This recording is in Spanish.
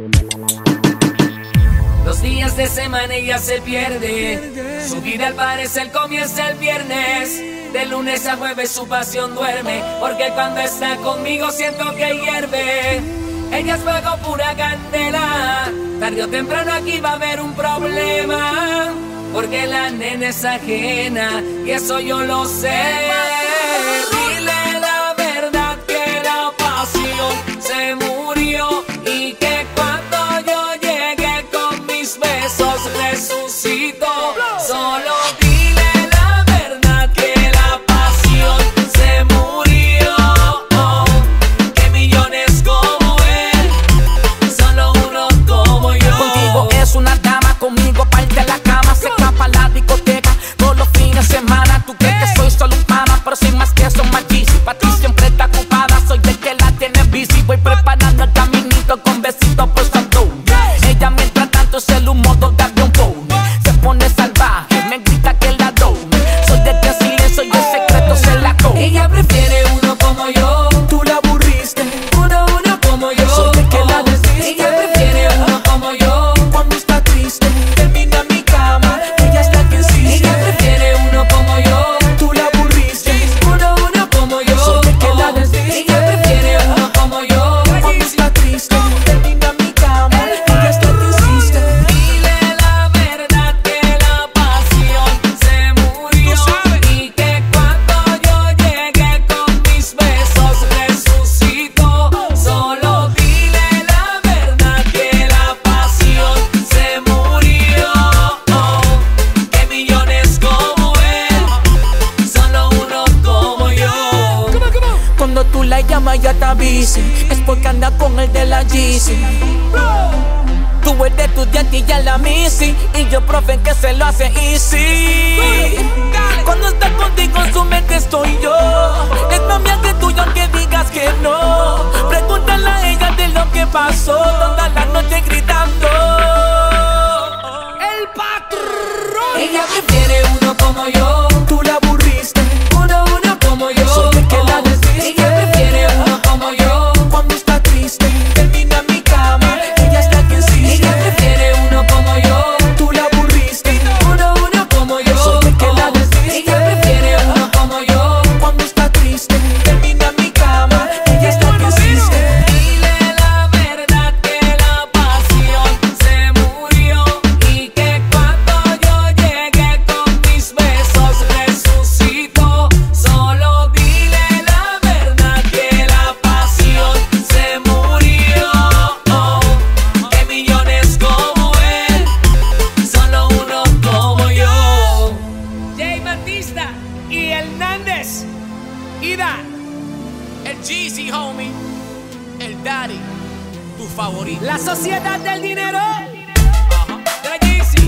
Los días de semana ella se pierde. Su vida al parecer comienza el viernes. De lunes a jueves su pasión duerme, porque cuando está conmigo siento que hierve. Ella es fuego, pura candela. Tarde o temprano aquí va a haber un problema, porque la nena es ajena y eso yo lo sé. Dile la verdad que la pasión se murió y que cuando yo llegue con mis besos resucito. Solo dile la verdad que la pasión se murió. Que millones como él, solo uno como yo. Contigo es una dama, conmigo parte la cama. Se escapa a la discoteca todos los fines de semana. Tú crees que soy solo un pana, pero soy más que eso, más Yeezy. Pa' ti siempre está ocupada, soy el que la tiene busy. Voy preparando el caminito con besitos por Santo. Ella mientras tanto es el humo de un phone. Se pone salvaje, me grita que la doy. Soy de que silencio y el secreto se la come. Ella prefiere uno como yo. Tú la aburriste, Uno como yo. soy el que la desviste. Ella prefiere uno como yo. Cuando está triste, termina en mi cama. Ella es la que insiste. Ella prefiere uno como yo. Tú la aburriste, Uno como yo. soy el que la desviste. Ella prefiere uno como yo. Cuando está triste, termina en mi cama. Ella es la que insiste. Dile la verdad que la pasión se murió y que cuando yo llegue con mis besos resucito. Solo dile la verdad que la pasión se murió. Que millones como él, solo uno como yo. Cuando tú la llamas ya te avise, es porque anda con el de la Yeezy. Tú eres de estudiante y ya la Missy, y yo profe que se lo hace easy. Cuando está contigo en su mente estoy yo. Es más mía que tuyo aunque digas que no. Pregúntale a ella de lo que pasó toda la noche gritando. El patrón. Ella prefiere uno como yo. Tú la aburriste, Uno como yo. soy el que la desviste. Ella prefiere uno como yo. Cuando está triste, termina en mi cama. Ella es la que insiste. Ella prefiere uno como yo. Tú la aburriste, Uno como yo. soy el que la desviste. Ella prefiere uno como yo. Cuando está triste, termina en mi cama. Ella es la que insiste. Dile la verdad que la pasión se murió y que cuando yo llegue con mis besos resucito. Solo dile la verdad que la pasión se murió. Que millones como él, solo uno como yo. Jay Batista y Hernández. Ida. El Jeezy, homie. El Daddy. Tu favorito. La sociedad del dinero. De Yeezy.